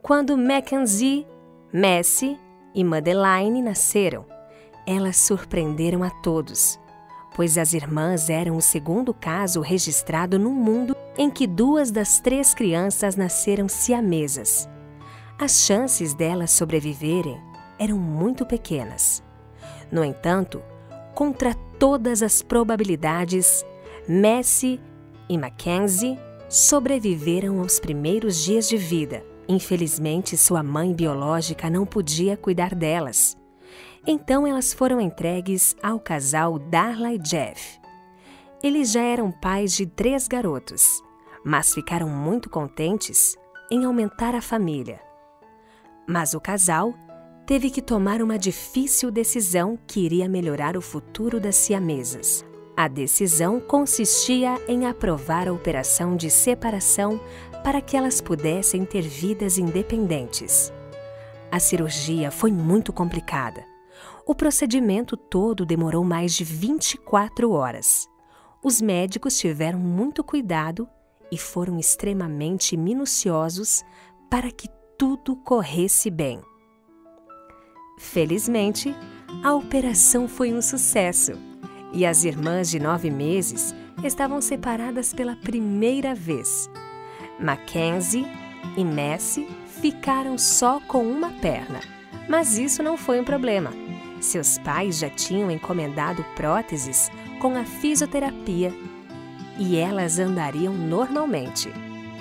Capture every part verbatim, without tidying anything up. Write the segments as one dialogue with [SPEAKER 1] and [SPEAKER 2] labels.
[SPEAKER 1] Quando Mackenzie, Messi e Madeline nasceram, elas surpreenderam a todos, pois as irmãs eram o segundo caso registrado no mundo em que duas das três crianças nasceram siamesas. As chances delas sobreviverem eram muito pequenas. No entanto, contra todas as probabilidades, Messi e Mackenzie sobreviveram aos primeiros dias de vida. Infelizmente, sua mãe biológica não podia cuidar delas. Então, elas foram entregues ao casal Darla e Jeff. Eles já eram pais de três garotos, mas ficaram muito contentes em aumentar a família. Mas o casal teve que tomar uma difícil decisão que iria melhorar o futuro das siamesas. A decisão consistia em aprovar a operação de separação para que elas pudessem ter vidas independentes. A cirurgia foi muito complicada. O procedimento todo demorou mais de vinte e quatro horas. Os médicos tiveram muito cuidado e foram extremamente minuciosos para que tudo corresse bem. Felizmente, a operação foi um sucesso e as irmãs de nove meses estavam separadas pela primeira vez. Mackenzie e Messi ficaram só com uma perna, mas isso não foi um problema. Seus pais já tinham encomendado próteses com a fisioterapia e elas andariam normalmente.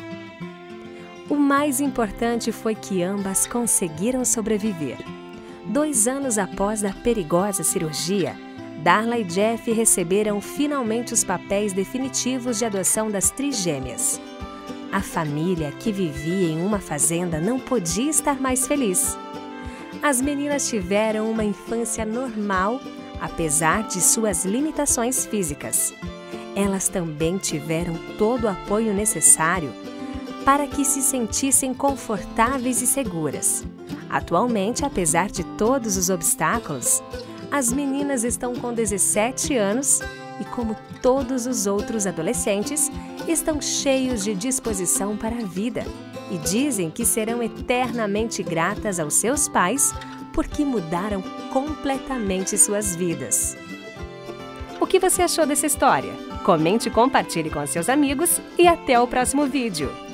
[SPEAKER 1] O mais importante foi que ambas conseguiram sobreviver. Dois anos após a perigosa cirurgia, Darla e Jeff receberam finalmente os papéis definitivos de adoção das trigêmeas. A família, que vivia em uma fazenda, não podia estar mais feliz. As meninas tiveram uma infância normal, apesar de suas limitações físicas. Elas também tiveram todo o apoio necessário para que se sentissem confortáveis e seguras. Atualmente, apesar de todos os obstáculos, as meninas estão com dezessete anos e, como todos os outros adolescentes, estão cheios de disposição para a vida e dizem que serão eternamente gratas aos seus pais porque mudaram completamente suas vidas. O que você achou dessa história? Comente e compartilhe com seus amigos e até o próximo vídeo!